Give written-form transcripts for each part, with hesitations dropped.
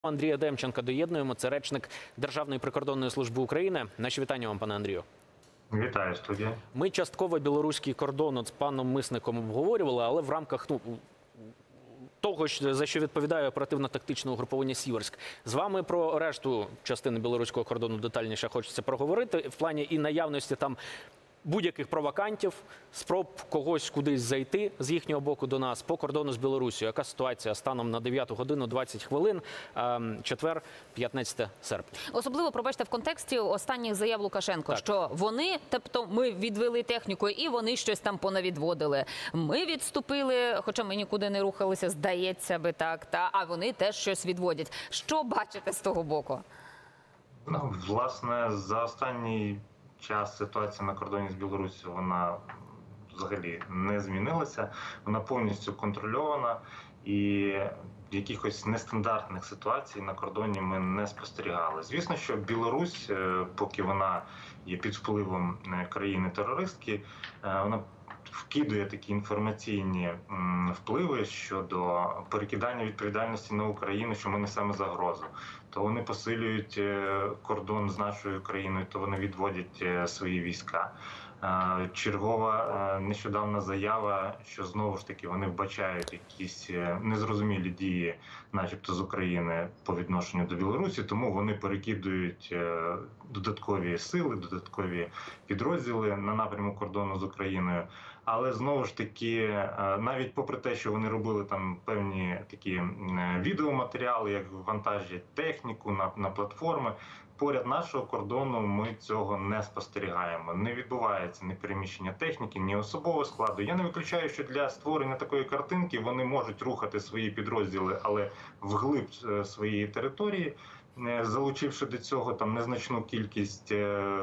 Андрія Демченка доєднуємо. Це речник Державної прикордонної служби України. Наші вітання вам, пане Андрію. Вітаю, студія. Ми частково білоруський кордон з паном Мисником обговорювали, але в рамках того, за що відповідає оперативно-тактичне угруповання «Сіверськ». З вами про решту частини білоруського кордону детальніше хочеться проговорити. В плані і наявності там будь-яких провокантів, спроб когось кудись зайти з їхнього боку до нас по кордону з Білорусією. Яка ситуація станом на 9 годину 20 хвилин, четвер, 15 серпня? Особливо, пробачте, в контексті останніх заяв Лукашенко, що вони, тобто ми відвели техніку і вони щось там понавідводили. Ми відступили, хоча ми нікуди не рухалися, здається би так, а вони теж щось відводять. Що бачите з того боку? Ну, власне, за останній час ситуація на кордоні з Білоруссю, вона взагалі не змінилася, вона повністю контрольована і якихось нестандартних ситуацій на кордоні ми не спостерігали. Звісно, що Білорусь, поки вона є під впливом країни-терористки, вона вкидує такі інформаційні впливи щодо перекидання відповідальності на Україну, що ми несемо загрозу. То вони посилюють кордон з нашою країною, то вони відводять свої війська. Чергова нещодавна заява, що знову ж таки вони вбачають якісь незрозумілі дії, начебто з України по відношенню до Білорусі, тому вони перекидують додаткові сили, додаткові підрозділи на напрямку кордону з Україною. Але знову ж таки, навіть попри те, що вони робили там певні такі відеоматеріали, як вантажать техніку на платформи, поряд нашого кордону ми цього не спостерігаємо. Не відбувається ні переміщення техніки, ні особового складу. Я не виключаю, що для створення такої картинки вони можуть рухати свої підрозділи, але вглиб своєї території, залучивши до цього там незначну кількість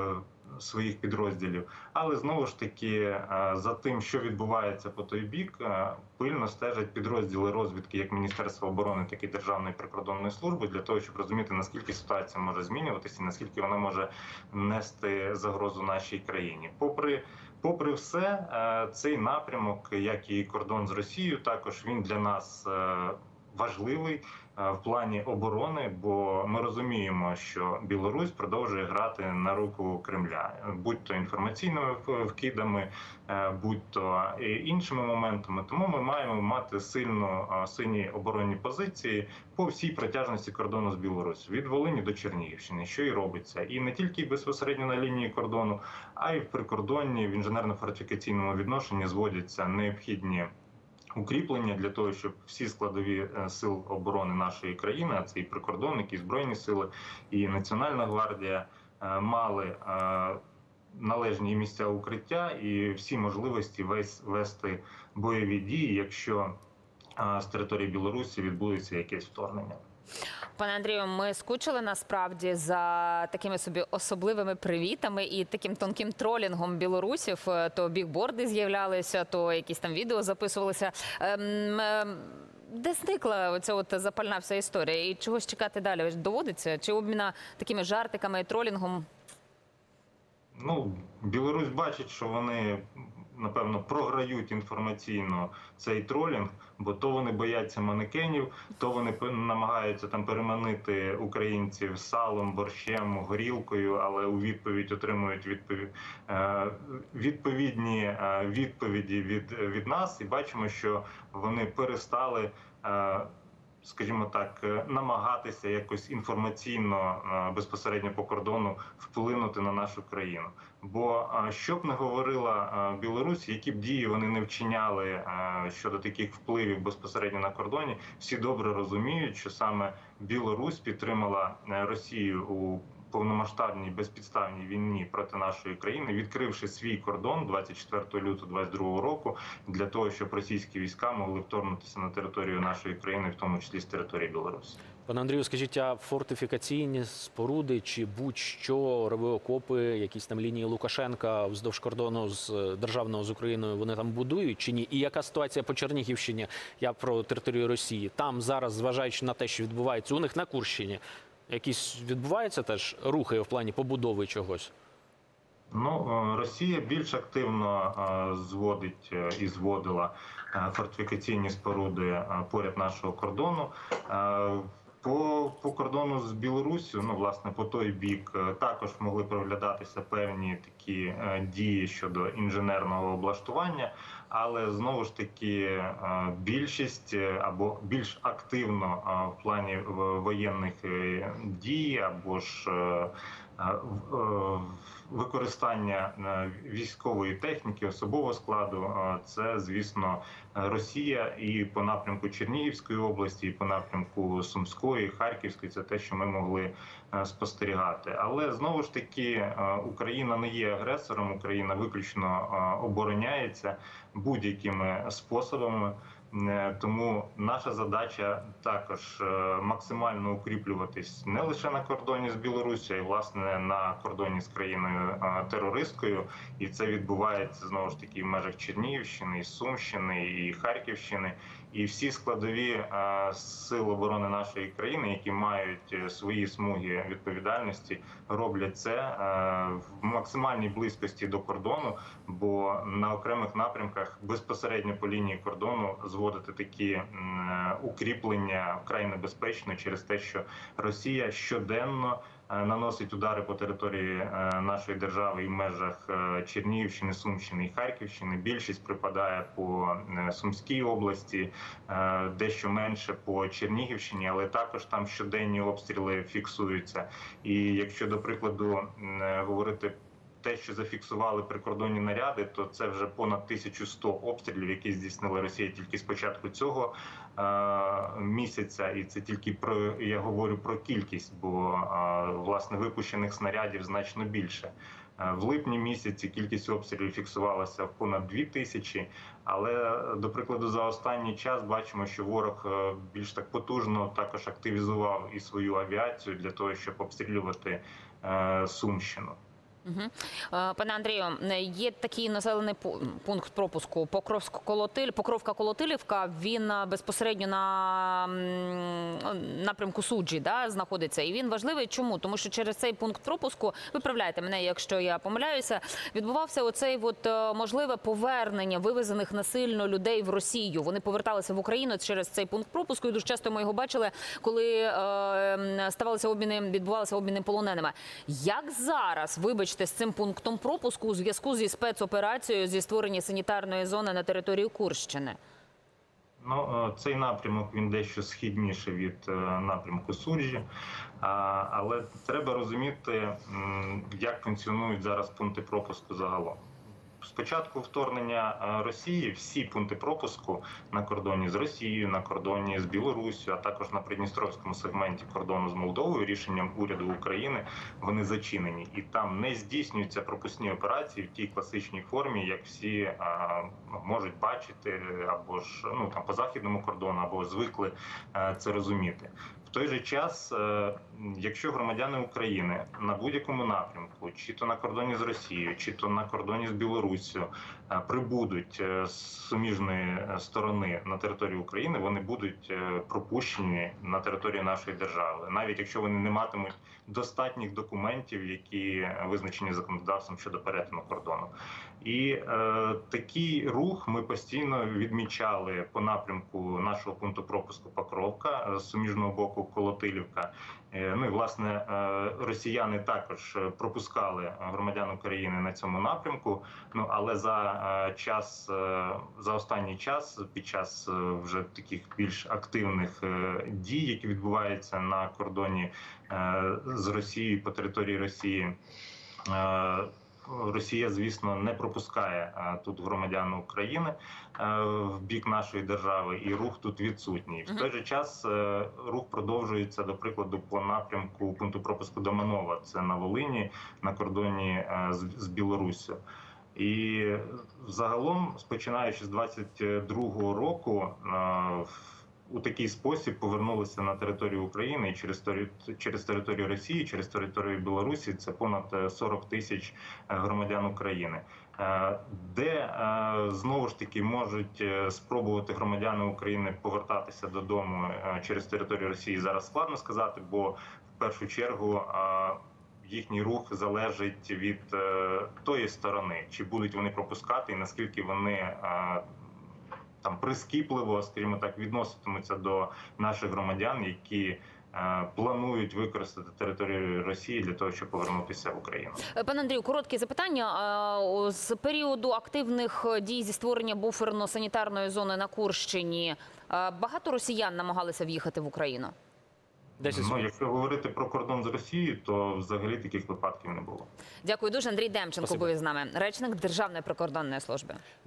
своїх підрозділів. Але знову ж таки, за тим, що відбувається по той бік, пильно стежать підрозділи розвідки як Міністерства оборони, так і Державної прикордонної служби, для того, щоб розуміти, наскільки ситуація може змінюватися і наскільки вона може нести загрозу нашій країні. Попри все, цей напрямок, як і кордон з Росією, також він для нас важливий в плані оборони, бо ми розуміємо, що Білорусь продовжує грати на руку Кремля, будь-то інформаційними вкидами, будь-то іншими моментами. Тому ми маємо мати сильні оборонні позиції по всій протяжності кордону з Білоруссю, від Волині до Чернігівщини, що і робиться. І не тільки безпосередньо на лінії кордону, а й в прикордонні, в інженерно-фортифікаційному відношенні зводяться необхідні укріплення для того, щоб всі складові сил оборони нашої країни, а це і прикордонники, і Збройні сили, і Національна гвардія, мали належні місця укриття і всі можливості вести бойові дії, якщо з території Білорусі відбудеться якесь вторгнення. Пане Андрію, ми скучили насправді за такими собі особливими привітами і таким тонким тролінгом білорусів. То бігборди з'являлися, то якісь там відео записувалися. Де зникла оця от запальна вся історія? І чогось чекати далі доводиться? Чи обміна такими жартиками і тролінгом? Ну, Білорусь бачить, що вони, напевно, програють інформаційно цей тролінг, бо то вони бояться манекенів, то вони намагаються там переманити українців салом, борщем, горілкою, але у відповідь отримують відповідні відповіді від нас. І бачимо, що вони перестали, скажімо так, намагатися якось інформаційно безпосередньо по кордону вплинути на нашу країну. Бо що б не говорила Білорусь, які б дії вони не вчиняли щодо таких впливів безпосередньо на кордоні, всі добре розуміють, що саме Білорусь підтримала Росію у повномасштабній безпідставній війні проти нашої країни, відкривши свій кордон 24 лютого 2022 року для того, щоб російські війська могли вторгнутися на територію нашої країни, в тому числі з території Білорусі. Пане Андрію, скажіть, а фортифікаційні споруди чи будь-що, рові окопи, якісь там лінії Лукашенка вздовж кордону державного з Україною, вони там будують чи ні? І яка ситуація по Чернігівщині, я про територію Росії? Там зараз, зважаючи на те, що відбувається у них на Курщині, якісь відбуваються теж рухи в плані побудови чогось? Ну, Росія більш активно зводить і зводила фортифікаційні споруди поряд нашого кордону. По кордону з Білоруссю, ну, власне, по той бік, також могли проглядатися певні такі дії щодо інженерного облаштування, але знову ж таки більшість або більш активно в плані воєнних дій або ж використання військової техніки, особового складу, це, звісно, Росія, і по напрямку Чернігівської області, і по напрямку Сумської, Харківської, це те, що ми могли спостерігати. Але знову ж таки Україна не є агресором, Україна виключно обороняється будь-якими способами. Тому наша задача також максимально укріплюватись не лише на кордоні з Білоруссю, а й власне на кордоні з країною терористкою. І це відбувається знову ж таки в межах Чернігівщини, і Сумщини, і Харківщини. І всі складові сил оборони нашої країни, які мають свої смуги відповідальності, роблять це в максимальній близькості до кордону, бо на окремих напрямках безпосередньо по лінії кордону зводити такі укріплення вкрай небезпечно через те, що Росія щоденно наносить удари по території нашої держави і в межах Чернігівщини, Сумщини і Харківщини. Більшість припадає по Сумській області, дещо менше по Чернігівщині, але також там щоденні обстріли фіксуються. І якщо, до прикладу, говорити те, що зафіксували прикордонні наряди, то це вже понад 1100 обстрілів, які здійснила Росія тільки з початку цього місяця. І це тільки я говорю про кількість, бо власне випущених снарядів значно більше. В липні місяці кількість обстрілів фіксувалася в понад 2000, але, до прикладу, за останній час бачимо, що ворог більш так потужно також активізував і свою авіацію для того, щоб обстрілювати Сумщину. Пане Андрію, є такий населений пункт пропуску Покровка-Колотилівка. Він безпосередньо на напрямку Суджі, да, знаходиться. І він важливий. Чому? Тому що через цей пункт пропуску, виправляйте мене, якщо я помиляюся, відбувався оцей можливе повернення вивезених насильно людей в Росію. Вони поверталися в Україну через цей пункт пропуску. І дуже часто ми його бачили, коли відбувалися обміни полоненими. Як зараз, вибачте, з цим пунктом пропуску у зв'язку зі спецоперацією зі створення санітарної зони на території Курщини? Ну, цей напрямок, він дещо східніше від напрямку Суджі, але треба розуміти, як функціонують зараз пункти пропуску загалом. З початку вторгнення Росії всі пункти пропуску на кордоні з Росією, на кордоні з Білоруссю, а також на придністровському сегменті кордону з Молдовою рішенням уряду України, вони зачинені. І там не здійснюються пропускні операції в тій класичній формі, як всі можуть бачити, або ж там по західному кордону, або звикли це розуміти. В той же час, якщо громадяни України на будь-якому напрямку, чи то на кордоні з Росією, чи то на кордоні з Білоруссю, прибудуть з суміжної сторони на територію України, вони будуть пропущені на територію нашої держави, навіть якщо вони не матимуть достатніх документів, які визначені законодавством щодо перетину кордону. І такий рух ми постійно відмічали по напрямку нашого пункту пропуску Покровка з суміжного боку Колотилівка. Ну і, власне, росіяни також пропускали громадян України на цьому напрямку. Ну, але за останній час, під час вже таких більш активних дій, які відбуваються на кордоні з Росією по території Росії, Росія, звісно, не пропускає тут громадян України в бік нашої держави, і рух тут відсутній. В той же час рух продовжується, до прикладу, по напрямку пункту пропуску Доманова, це на Волині, на кордоні з Білоруссю. І загалом, починаючи з 22-го року, у такий спосіб повернулися на територію України і через територію Росії, через територію Білорусі. Це понад 40 тисяч громадян України, де знову ж таки можуть спробувати громадяни України повертатися додому через територію Росії. Зараз складно сказати, бо в першу чергу їхній рух залежить від тої сторони, чи будуть вони пропускати і наскільки вони прискіпливо, скажімо так, відноситимуться до наших громадян, які планують використати територію Росії для того, щоб повернутися в Україну. Пане Андрію, коротке запитання. З періоду активних дій зі створення буферно-санітарної зони на Курщині багато росіян намагалися в'їхати в Україну? 10 секунд. Якщо говорити про кордон з Росією, то взагалі таких випадків не було. Дякую дуже. Андрій Демченко Спасибо. був із нами, речник Державної прикордонної служби.